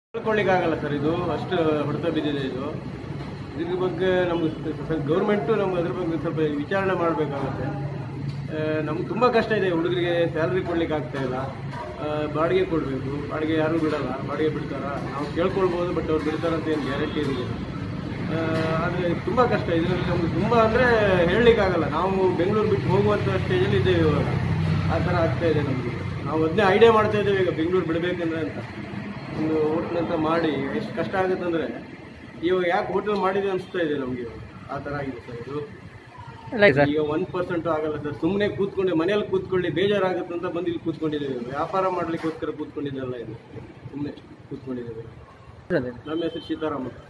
ಹೇಳ್ಕೊಳ್ಳಿಕ್ಕಾಗಲ್ಲ sir, ಇದು ಅಷ್ಟು ಹೊಡೆತ ಬಿದ್ದಿದೆ. ಇದ್ರ ಬಗ್ಗೆ ನಮ್ಗೆ ಗೌರ್ಮೆಂಟು ಅದ್ರ ಬಗ್ಗೆ ಸ್ವಲ್ಪ ವಿಚಾರಣೆ ಮಾಡಬೇಕಾಗತ್ತೆ. ನಮ್ಗೆ ತುಂಬ ಕಷ್ಟ ಇದೆ. ಹುಡುಗರಿಗೆ ಸ್ಯಾಲ್ರಿ ಕೊಡ್ಲಿಕ್ಕೆ ಆಗ್ತಾ ಇಲ್ಲ, ಬಾಡಿಗೆ ಕೊಡಬೇಕು, ಬಾಡಿಗೆ ಯಾರೂ ಬಿಡಲ್ಲ. ಬಾಡಿಗೆ ಬಿಡ್ತಾರ ನಾವು ಕೇಳ್ಕೊಳ್ಬೋದು, ಬಟ್ ಅವ್ರು ಬಿಡ್ತಾರಂತ ಏನು ಗ್ಯಾರಂಟಿ ಇದೆ. ಆದರೆ ತುಂಬ ಕಷ್ಟ ಇದರಲ್ಲಿ. ನಮ್ಗೆ ತುಂಬ ಅಂದರೆ ಹೇಳಲಿಕ್ಕಾಗಲ್ಲ. ನಾವು ಬೆಂಗಳೂರು ಬಿಟ್ಟು ಹೋಗುವಂಥ ಸ್ಟೇಜಲ್ಲಿ ಇದ್ದೇವೆ ಇವಾಗ. ಆ ಥರ ಆಗ್ತಾ ಇದೆ ನಮಗೆ. ನಾವು ಅದನ್ನೇ ಐಡಿಯಾ ಮಾಡ್ತಾ ಇದ್ದೇವೆ ಈಗ ಬೆಂಗಳೂರು ಬಿಡಬೇಕಂದ್ರೆ ಅಂತ. ಒಂದು ಹೋಟ್ಲ್ ಅಂತ ಮಾಡಿ ಎಷ್ಟು ಕಷ್ಟ ಆಗುತ್ತೆ ಅಂದರೆ ಇವಾಗ ಯಾಕೆ ಹೋಟೆಲ್ ಮಾಡಿದೆ ಅನಿಸ್ತಾ ಇದೆ ನಮಗೆ. ಆ ಥರ ಆಗಿದೆ ಸರ್ ಇದು. ಈಗ 1% ಆಗಲ್ಲ ಸರ್. ಸುಮ್ಮನೆ ಕೂತ್ಕೊಂಡು ಮನೇಲಿ ಕೂತ್ಕೊಳ್ಳಿ, ಬೇಜಾರಾಗುತ್ತೆ ಅಂತ ಬಂದು ಇಲ್ಲಿ ಕೂತ್ಕೊಂಡಿದ್ದೇವೆ. ವ್ಯಾಪಾರ ಮಾಡಲಿಕ್ಕೋಸ್ಕರ ಕೂತ್ಕೊಂಡಿದ್ದಲ್ಲ, ಇದು ಸುಮ್ಮನೆ ಕೂತ್ಕೊಂಡಿದ್ದೇವೆ. ನಮ್ಮ ಹೆಸರು ಸೀತಾರಾಮ.